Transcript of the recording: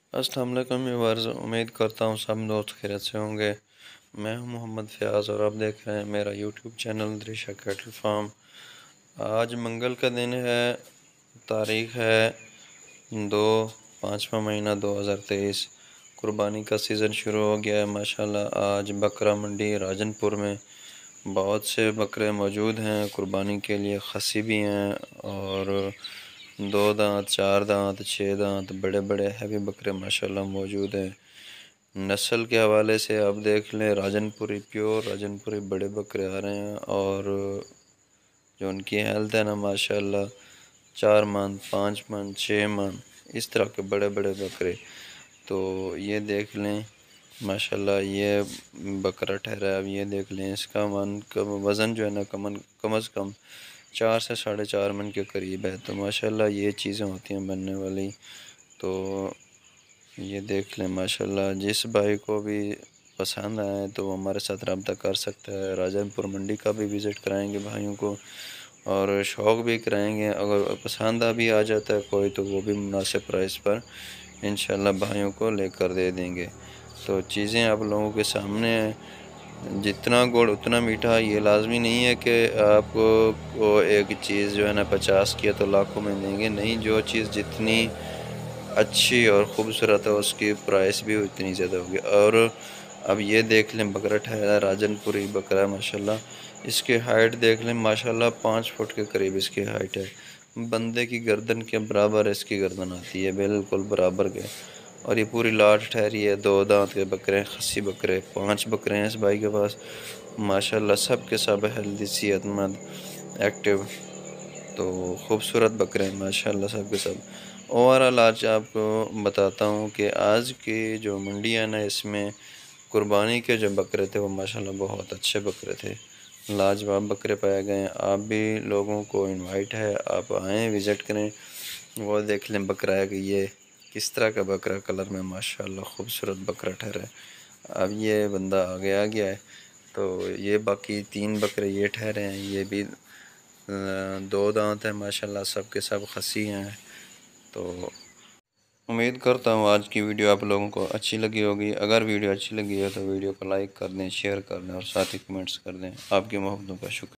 अस्सलाम वालेकुम व्यूअर्स, उम्मीद करता हूँ सब दोस्त खैरियत से होंगे। मैं हूँ मोहम्मद फ़याज़ और आप देख रहे हैं मेरा YouTube channel Drisha cattle farm. आज मंगल का दिन है, तारीख़ है 2 पाँचवा महीना 2023। कुर्बानी का सीज़न शुरू हो गया है माशाल्लाह। आज बकरा मंडी राजनपुर में बहुत से बकरे मौजूद हैं कुर्बानी के लिए। खस्सी भी हैं और 2 दांत, 4 दांत, 6 दांत बड़े बड़े हैवी बकरे माशाल्लाह मौजूद हैं। नस्ल के हवाले से आप देख लें, राजनपुरी प्योर राजनपुरी बड़े बकरे आ रहे हैं और जो उनकी हेल्थ है ना माशाल्लाह 4 मन, 5 मन, 6 मन इस तरह के बड़े बड़े बकरे। तो ये देख लें माशाल्लाह, ये बकरा ठहरा है। अब ये देख लें, इसका वज़न जो है ना कम से कम 4 से 4.5 मन के करीब है। तो माशाल्लाह ये चीज़ें होती हैं बनने वाली। तो ये देख लें माशाल्लाह, जिस भाई को भी पसंद आए तो वो हमारे साथ रब्ता कर सकता है। राजनपुर मंडी का भी विज़िट कराएंगे भाइयों को और शौक़ भी कराएंगे। अगर पसंद भी आ जाता है कोई तो वो भी मुनासिब प्राइस पर इंशाल्लाह भाइयों को लेकर दे देंगे। तो चीज़ें आप लोगों के सामने हैं। जितना गुड़ उतना मीठा, ये लाजमी नहीं है कि आपको एक चीज़ जो है ना 50 की है तो लाखों में देंगे। नहीं, जो चीज़ जितनी अच्छी और ख़ूबसूरत है उसकी प्राइस भी उतनी ज़्यादा होगी। और अब ये देख लें, बकरा ठहरा राजनपुरी बकरा माशाल्लाह। इसकी हाइट देख लें माशाल्लाह, 5 फुट के करीब इसकी हाइट है। बंदे की गर्दन के बराबर इसकी गर्दन आती है, बिल्कुल बराबर के। और ये पूरी लाट ठहरी है। 2 दांत के बकरे, खस्सी बकरे 5 बकरे हैं इस भाई के पास माशाल्लाह। सब के सब हेल्दी, सेहतमंद, एक्टिव, तो ख़ूबसूरत बकरे हैं माशाल्लाह सब के सब। ओवरऑल आज आपको बताता हूँ कि आज की जो मंडी है ना, इसमें कुर्बानी के जो बकरे थे वो माशाल्लाह बहुत अच्छे बकरे थे, लाजवाब बकरे पाए गए हैं। आप भी लोगों को इनवाइट है, आप आएँ विज़िट करें। वो देख लें बकरा है कि ये किस तरह का बकरा, कलर में माशाल्लाह ख़ूबसूरत बकरा ठहरा है। अब ये बंदा आगे आ गया है। तो ये बाकी 3 बकरे ये ठहरे हैं, ये भी 2 दांत हैं माशाल्लाह, सब के सब खस्सी हैं। तो उम्मीद करता हूँ आज की वीडियो आप लोगों को अच्छी लगी होगी। अगर वीडियो अच्छी लगी है तो वीडियो को लाइक कर दें, शेयर कर दें और साथ ही कमेंट्स कर दें। आपकी मोहब्बतों का शुक्रिया।